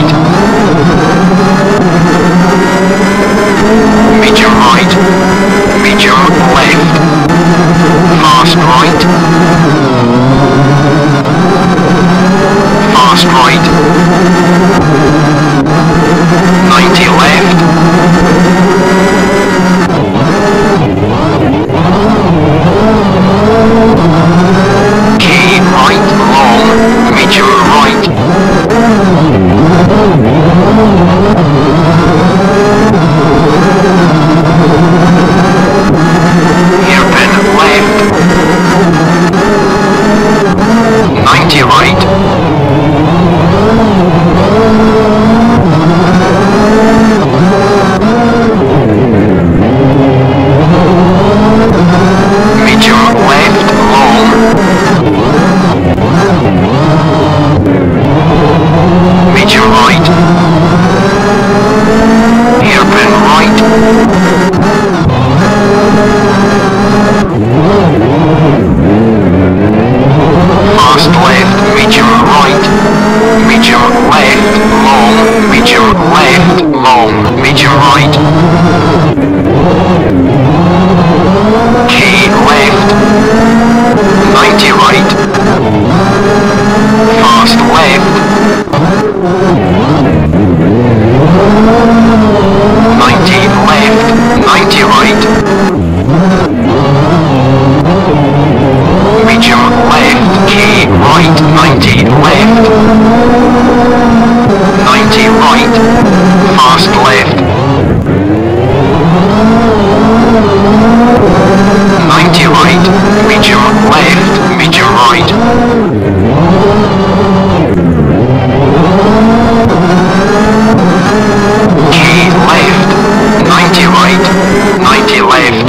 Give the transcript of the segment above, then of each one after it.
right. Medium right. Medium left. Fast right. Fast right. 90 left. Key right long. Medium right. Hairpin left. 90 right. Medium left long. Medium right. Hairpin right. Fast left, medium right. Medium left, long. Medium left, long. Medium right. Key left. 90 right. Fast left. 90 left. 90 right. Medium left. Key right. 90 left. 90 right. Fast left. 90 right. Medium left. Medium right. Key left. 90 right. 90 left.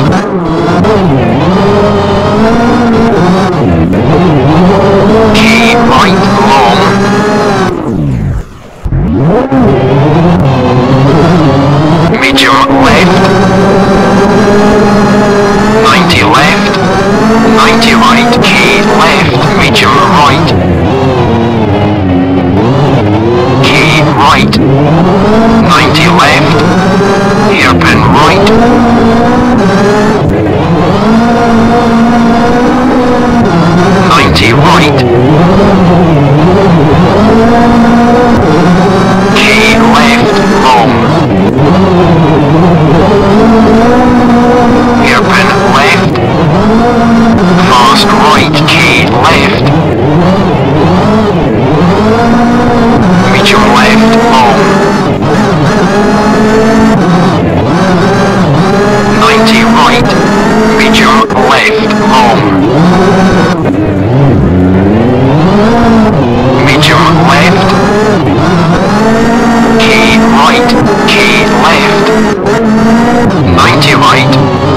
Key right long. Medium left. 90 left. 90 right. Key left. Medium right. Key right. 90 left. Hairpin right. Right. Key left long. Hairpin left. Fast right. Key left. Medium left long. 90 right. Medium left long. Medium left. Key right. Key left. 90 right.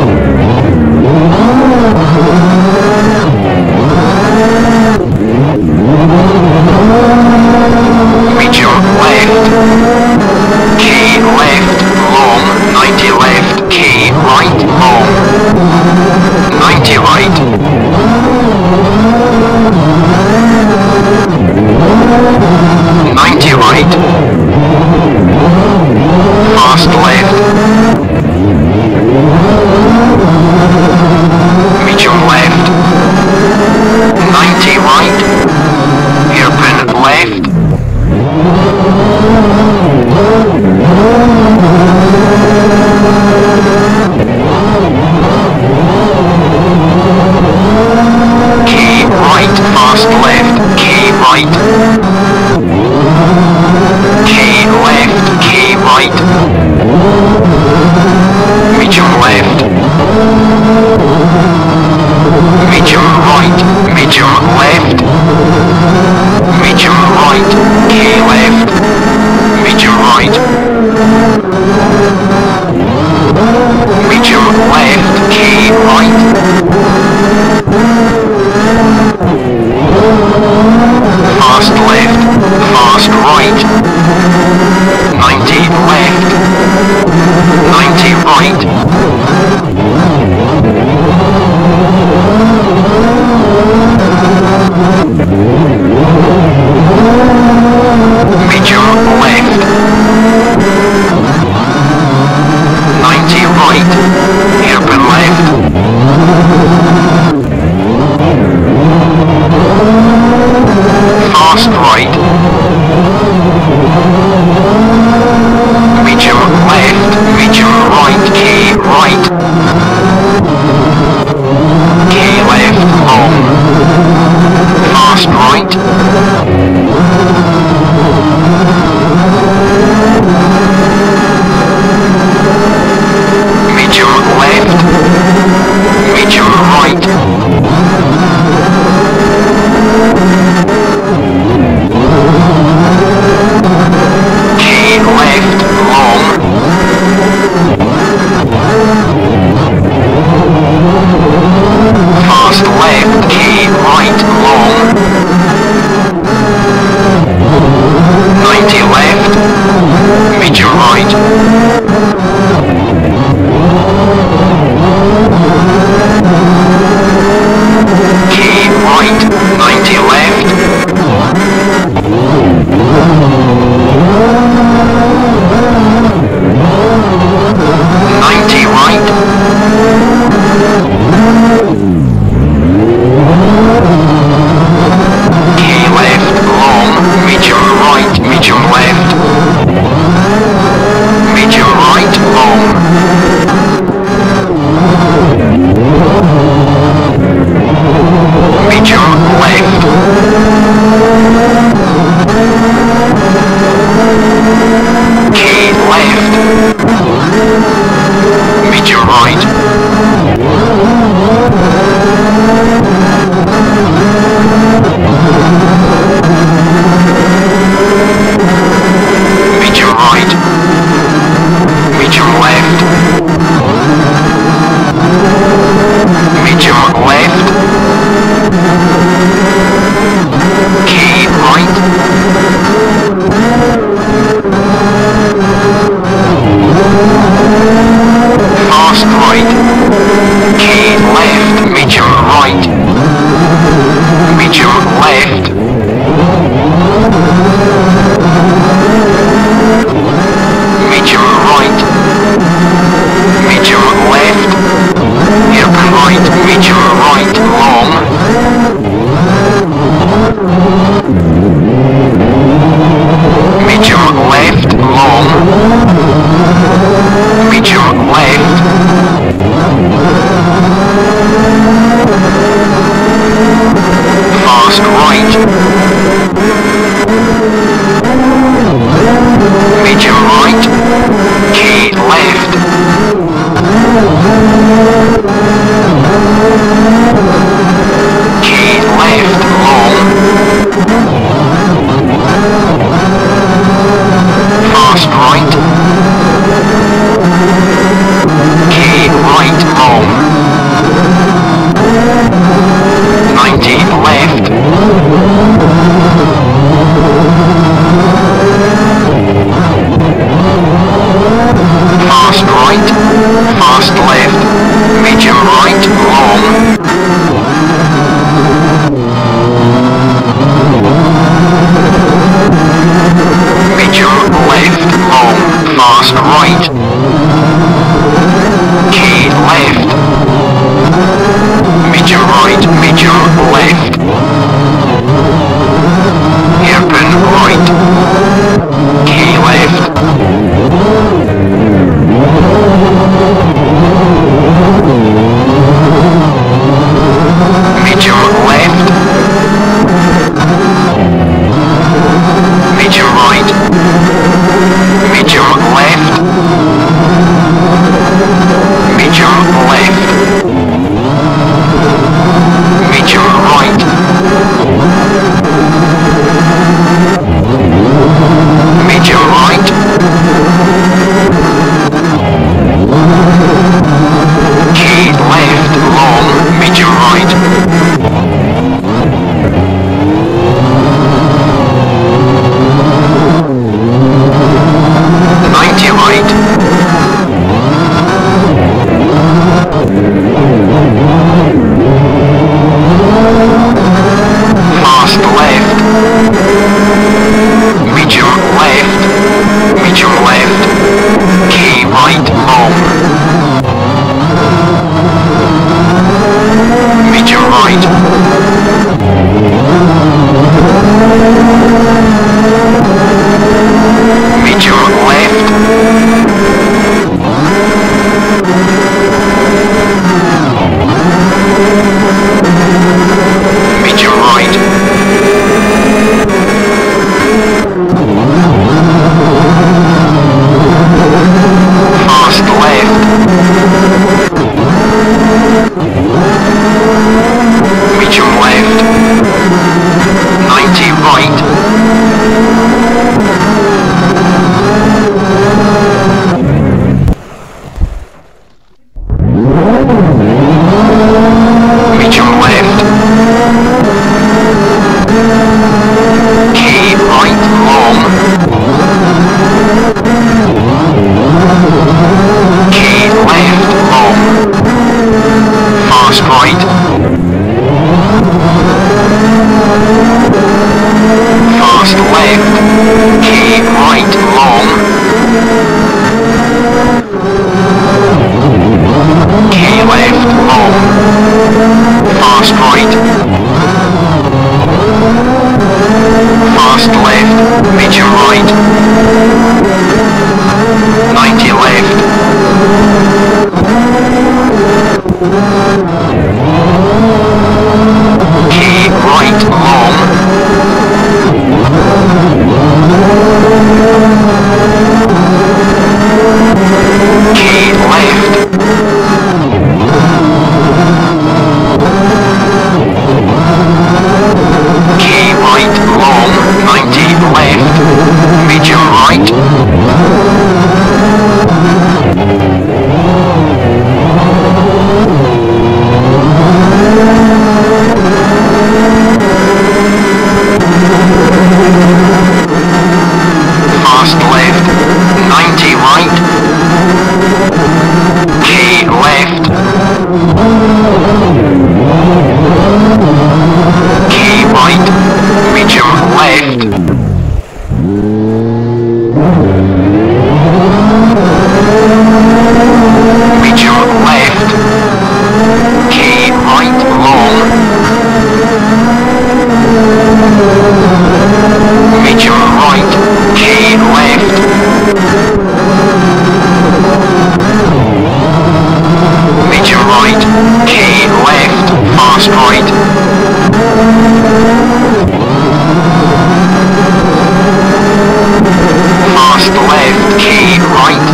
Medium left. Key left long. 90 left. Key right long. 90 right. 90 right. Fast left. Medium left. 90 right. Hairpin left. Key right. Fast left. Key right. Key left. Key right. Medium left. Medium right. Medium left. Medium right. Key left. Medium right. Medium left. Key right. Fast left. Fast right. 90 left. 90 right. Medium left. fast left, medium right, long. Medium left, long, fast right. Key left. Medium right, medium left. Hairpin right. Key left. Medium left. Medium right. Medium left. Medium left. Medium right. Medium right. Key left, long, medium right. 90 right. Fast left. Medium left. Medium left. Key right, long. Medium right. Medium left. Medium right. Fast left. Medium left. 90 right. Medium left. Key right, long. Key left, long. Fast right. Fast left. Key right, long. Key left, long. Fast right. Fast left, medium right. 90 left. Key right, long. Key left. Key right, long, 90 left, medium right. Fast left, 90 right. Key left. Key right, medium left. Medium left. Key right, long. Medium right. Key left. Medium right. Key left. Fast right. Fast left. Key right.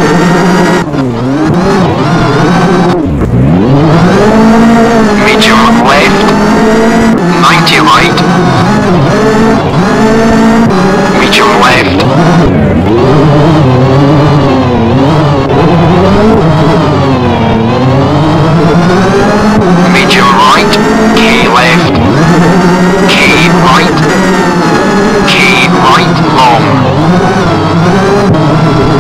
Medium left. 90 right. Medium left. Medium right. Key left. Key right. Key right, long.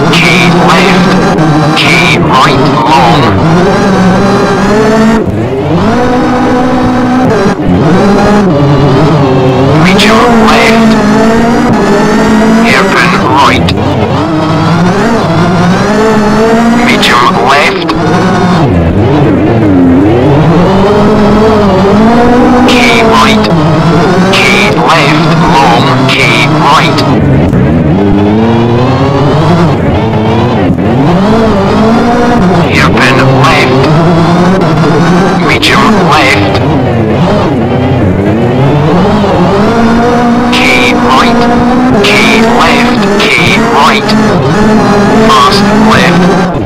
right, fast left,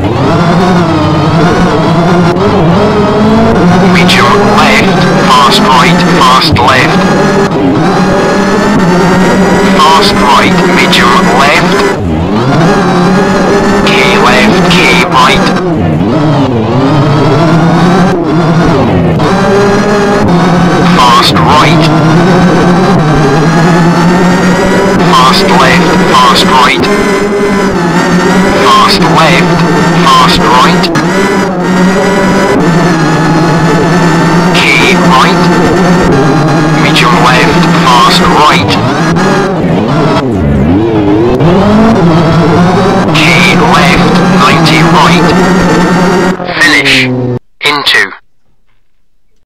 medium left, fast right, fast left, fast right, medium left, K left, K right, fast right, fast left, fast right, fast left, fast right,